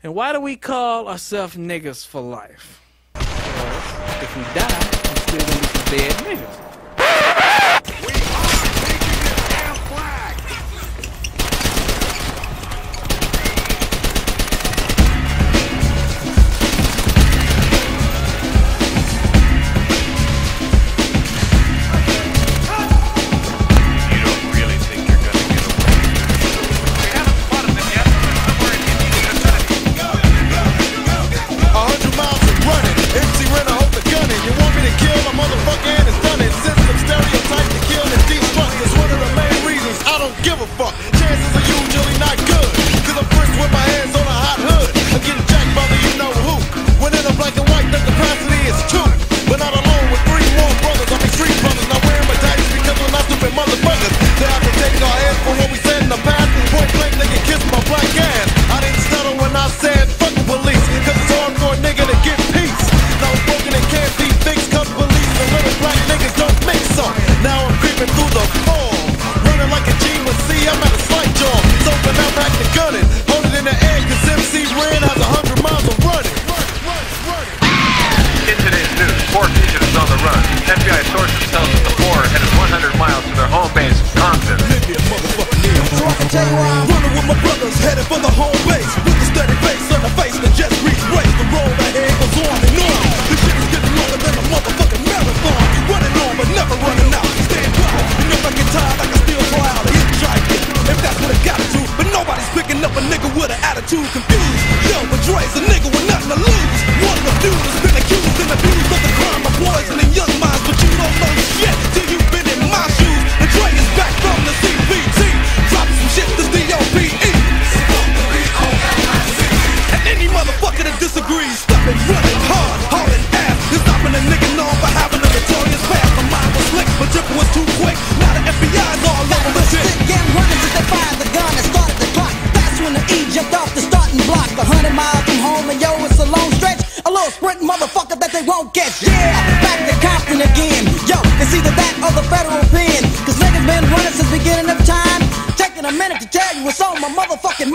And why do we call ourselves niggas for life? Because if we die, we still gonna be some dead niggas. We are taking this damn flag! You don't really think you're gonna get away? We haven't spotted them yet, but somewhere in Indian vicinity. 100 miles of running, MC Renner hold the gun in. You want me to kill a motherfucker and it's done it. System stereotype to kill and destruct is one of the main reasons I don't give a fuck. Chances are usually not good, cause I'm first with my hands on a hot hood. I'm getting jacked by the you know who. When in a black and white, the capacity is 2. But not alone with 3 more brothers, I mean street brothers. Not wearing medallions because we're not stupid motherfuckers. They have to take our heads for what we said in the past. Point blank, they can kiss my black ass. I didn't stutter when I said fuck the police, cause it's hard for a nigga to get peace. Now I'm broken and can't be fixed, cause police and little black niggas don't mix up. Now I'm creeping through the fall, running like a G with C, I'm at a slight jaw. So when I'm back to gunning, hold it in the air, cause MC Ren has 100 miles of running. In today's news, 4 fugitives on the run. FBI sources tell us that the 4 are headed 100 miles to their home base, Compton. So I can tell you why I'm running with my brothers, headed for the home base. With a steady face on the face, the jet reach race. The road ahead goes on and on. This shit is getting longer than a motherfucking marathon. Running on but never running out. Stand by, and if I get tired, I can still fly out. Hit try it, if that's what I gotta do. But nobody's picking up a nigga with an attitude confused. Yo, but Dre's a nigga with nothing to lose. One of you has been accused and abused of the crime of poisoning young minds, but you don't know shit till you've been in my shoes. And Dre is back from the CPT, dropping some shit that's D.O.P.E. And any motherfucker that disagrees, stop it running hard, hauling ass, and stopping a nigga known for having a notorious past. My mind was slick, but dripping was too quick. Now the FBI's all over the shit. Again running since they fired the gun and started the clock. That's when the E jumped off the starting block. 100 miles from home and yo, it's a long stretch. A little sprint motherfucker that they won't catch. Yeah, back to Compton again. Yo, it's either that or the federal pen. Cause niggas been running since beginning of time. Taking a minute to tell you what's on my motherfucking